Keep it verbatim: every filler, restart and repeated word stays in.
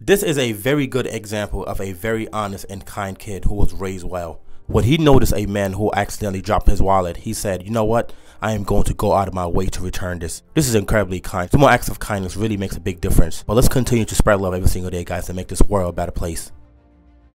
This is a very good example of a very honest and kind kid who was raised well. When he noticed a man who accidentally dropped his wallet, he said, you know what? I am going to go out of my way to return this. This is incredibly kind. Small acts of kindness really makes a big difference. But let's continue to spread love every single day, guys, and make this world a better place.